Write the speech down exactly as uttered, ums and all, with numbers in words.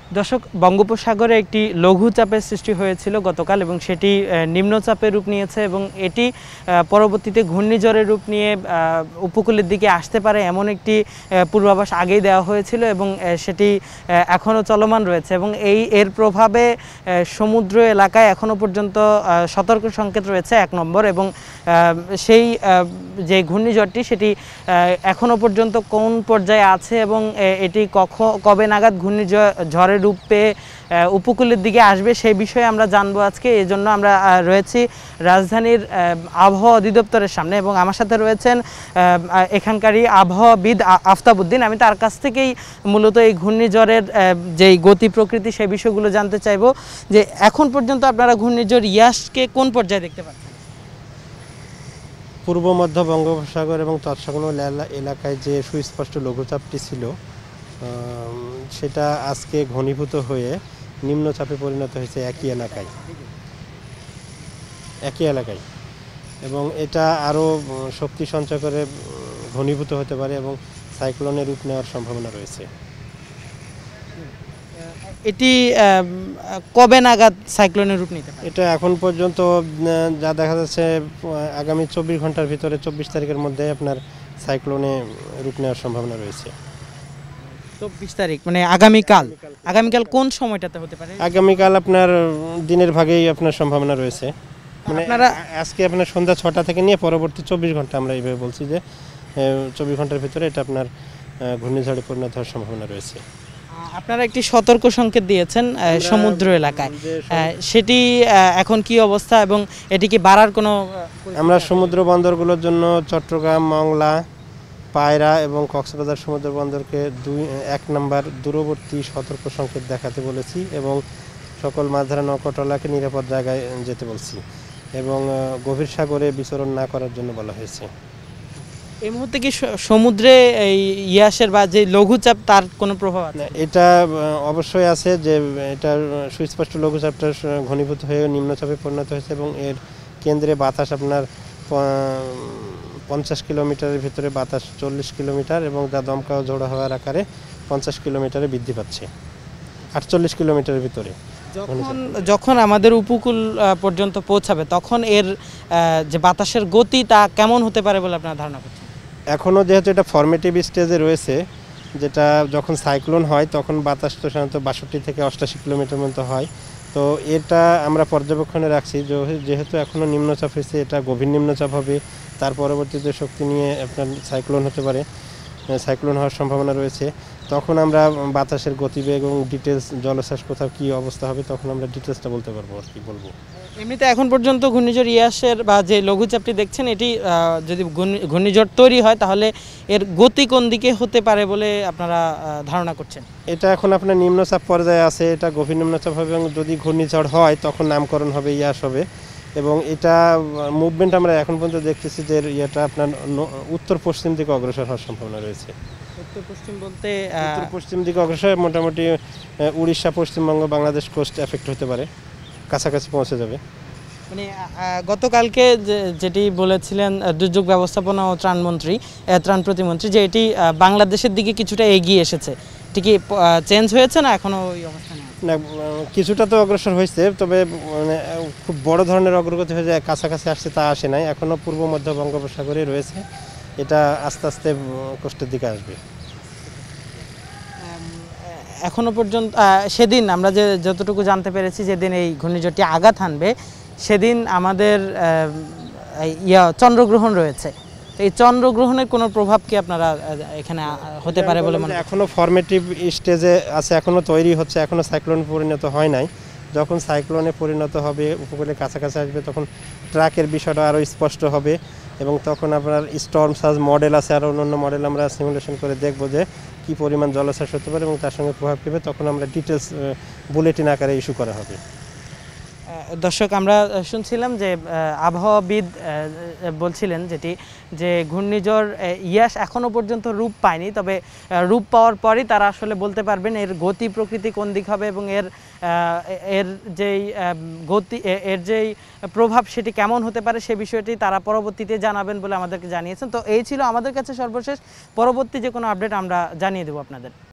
দর্শক, বঙ্গোপসাগরে একটি লঘুচাপের সৃষ্টি হয়েছিল গতকাল এবং সেটি নিম্নচাপের রূপ নিয়েছে এবং এটি পরবর্তীতে ঘূর্ণিঝড়ের রূপ নিয়ে উপকূলের দিকে আসতে পারে এমন একটি পূর্বাভাস আগেই দেওয়া হয়েছিল এবং সেটি এখনও চলমান রয়েছে এবং এই এর প্রভাবে সমুদ্র এলাকায় এখনও পর্যন্ত সতর্ক সংকেত রয়েছে এক নম্বর এবং সেই যে ঘূর্ণিঝড়টি সেটি এখনও পর্যন্ত কোন পর্যায়ে আছে এবং এটি কখন কবে নাগাদ ঘূর্ণিঝড় ঝড়ের রূপ পেয়ে উপকূলের দিকে আসবে সেই বিষয়ে আমরা জানবো আজকে। এই জন্য আমরা রয়েছি রাজধানীর আবহাওয়া অধিদপ্তরের সামনে এবং আমার সাথে রয়েছেন এখানকারই আবহাওয়াবিদ আফতাবউদ্দিন। আমি তার কাছ থেকেই মূলত এই ঘূর্ণিঝড়ের যেই গতি প্রকৃতি সেই বিষয়গুলো জানতে চাইবো যে এখন পর্যন্ত আপনারা ঘূর্ণিঝড় ইয়াসকে কোন পর্যায়ে দেখতে পাচ্ছেন? পূর্ব মধ্য বঙ্গোপসাগর এবং তৎসংলগ্ন এলাকায় যে সুস্পষ্ট লঘুচাপটি ছিল সেটা আজকে ঘনীভূত হয়ে নিম্নচাপে পরিণত হয়েছে একই এলাকায় একই এলাকায় এবং এটা আরও শক্তি সঞ্চয় করে ঘনীভূত হতে পারে এবং সাইক্লোনের রূপ নেওয়ার সম্ভাবনা রয়েছে। এটি কবে নাগাদ সাইক্লোনের রূপ নিতে পারে? এটা এখন পর্যন্ত যা দেখা যাচ্ছে আগামী চব্বিশ ঘন্টার ভিতরে চব্বিশ তারিখের মধ্যে আপনার সাইক্লোনে রূপ নেওয়ার সম্ভাবনা রয়েছে। চব্বিশ তারিখ মানে আগামীকাল। আগামীকাল কোন সময়টাতে হতে পারে? আগামীকাল আপনার দিনের ভাগেই আপনার সম্ভাবনা রয়েছে। মানে আপনারা আজকে আপনার সন্ধ্যা ছটা থেকে নিয়ে পরবর্তী চব্বিশ ঘন্টা আমরা এইভাবে বলছি যে চব্বিশ ঘন্টার ভিতরে এটা আপনার ঘূর্ণিঝড়ে পরিণত হওয়ার সম্ভাবনা রয়েছে। আপনারা একটি সতর্ক সংকেত দিয়েছেন সমুদ্র এলাকায়, সেটি এখন কি অবস্থা এবং এটি কি বাড়ার কোনো? আমরা সমুদ্র বন্দরগুলোর জন্য চট্টগ্রাম, মংলা, পায়রা এবং কক্সবাজার সমুদ্র বন্দরকে দুই এক নম্বর দূরবর্তী সতর্ক সংকেত দেখাতে বলেছি এবং সকল মাছধরা নৌকাটলাকে নিরাপদ জায়গায় যেতে বলছি এবং গভীর সাগরে বিচরণ না করার জন্য বলা হয়েছে। এই মুহূর্তে কি সমুদ্রে এই ইয়াসের বা যে লঘুচাপ তার কোনো প্রভাব আছে? এটা অবশ্যই আছে যে এটা সুস্পষ্ট লঘুচাপটা ঘনীভূত হয়ে নিম্নচাপে পরিণত হয়েছে এবং এর কেন্দ্রে বাতাস আপনার পঞ্চাশ কিলোমিটারের ভিতরে বাতাস চল্লিশ কিলোমিটার এবং যা দমকা ঝোড়ো হওয়ার আকারে পঞ্চাশ কিলোমিটারে বৃদ্ধি পাচ্ছে আটচল্লিশ কিলোমিটারের ভিতরে। যখন যখন আমাদের উপকূল পর্যন্ত পৌঁছাবে তখন এর যে বাতাসের গতি তা কেমন হতে পারে বলে আপনার ধারণা করছেন? এখনও যেহেতু এটা ফর্মেটিভ স্টেজে রয়েছে, যেটা যখন সাইক্লোন হয় তখন বাতাস তো সাধারণত বাষট্টি থেকে অষ্টাশি কিলোমিটার মতো হয়। তো এটা আমরা পর্যবেক্ষণে রাখছি যেহেতু এখনও নিম্নচাপ হয়েছে, এটা গভীর নিম্নচাপ হবে, তার পরবর্তীতে শক্তি নিয়ে আপনার সাইক্লোন হতে পারে, সাইক্লোন হওয়ার সম্ভাবনা রয়েছে। তখন আমরা বাতাসের গতিবেগ এবং ডিটেলস জলোচ্ছ্বাস কোথাও কী অবস্থা হবে তখন আমরা ডিটেলসটা বলতে পারবো আর কি বলবো। এমনিতে এখন পর্যন্ত ঘূর্ণিঝড় ইয়াসের বা যে লঘুচাপটি দেখছেন এটি যদি ঘূর্ণিঝড় তৈরি হয় তাহলে এর গতি কোন দিকে হতে পারে বলে আপনারা ধারণা করছেন? এটা এখন আপনার নিম্নচাপ পর্যায়ে আছে, এটা গভীর নিম্নচাপ হবে এবং যদি ঘূর্ণিঝড় হয় তখন নামকরণ হবে ইয়াস হবে এবং এটা মুভমেন্ট আমরা এখন পর্যন্ত দেখতেছি যে ইয়েটা আপনার উত্তর পশ্চিম দিকে অগ্রসর হওয়ার সম্ভাবনা রয়েছে। উত্তর পশ্চিম বলতে উত্তর পশ্চিম দিকে অগ্রসর মোটামুটি উড়িষ্যা, পশ্চিমবঙ্গ, বাংলাদেশ কোস্ট এফেক্ট হতে পারে, কাছাকাছি পৌঁছে যাবে। মানে গতকালকে যেটি বলেছিলেন দুর্যোগ ব্যবস্থাপনা ও ত্রাণমন্ত্রী ত্রাণ প্রতিমন্ত্রী যে এটি বাংলাদেশের দিকে কিছুটা এগিয়ে এসেছে, এটি কি চেঞ্জ হয়েছে না এখনও ওই অবস্থানে? না, কিছুটা তো অগ্রসর হয়েছে, তবে মানে খুব বড় ধরনের অগ্রগতি হয়ে যায় কাছাকাছি আসছে তা আসে নাই, এখনও পূর্ব মধ্য বঙ্গোপসাগরে রয়েছে, এটা আস্তে আস্তে কোস্টের দিকে আসবে। এখনও পর্যন্ত সেদিন আমরা যে যতটুকু জানতে পেরেছি যেদিন এই ঘূর্ণিঝড়টি আঘাত হানবে সেদিন আমাদের ইয়া চন্দ্রগ্রহণ রয়েছে। এই চন্দ্রগ্রহণের কোনো প্রভাব কি আপনারা এখানে হতে পারে বলে মনে? এখনও ফর্মেটিভ স্টেজে আছে, এখনও তৈরি হচ্ছে, এখনও সাইক্লোনে পরিণত হয় নাই। যখন সাইক্লোনে পরিণত হবে, উপকূলের কাছাকাছি আসবে, তখন ট্রাকের বিষয়টা আরও স্পষ্ট হবে এবং তখন আপনার স্টর্ম সার্জ মডেল আছে, আরও অন্য মডেল আমরা সিমুলেশন করে দেখব যে কী পরিমাণ জলোচ্ছ্বাস হতে পারে এবং তার সঙ্গে প্রভাব পেবে, তখন আমরা ডিটেলস বুলেটিন আকারে ইস্যু করা হবে। দর্শক, আমরা শুনছিলাম যে আবহাওয়াবিদ বলছিলেন যেটি যে ঘূর্ণিঝড় ইয়াস এখনও পর্যন্ত রূপ পায়নি, তবে রূপ পাওয়ার পরই তারা আসলে বলতে পারবেন এর গতি প্রকৃতি কোন দিক হবে এবং এর এর যেই গতি এর যেই প্রভাব সেটি কেমন হতে পারে সে বিষয়টি তারা পরবর্তীতে জানাবেন বলে আমাদেরকে জানিয়েছেন। তো এই ছিল আমাদের কাছে সর্বশেষ, পরবর্তী যে কোনো আপডেট আমরা জানিয়ে দেবো আপনাদের।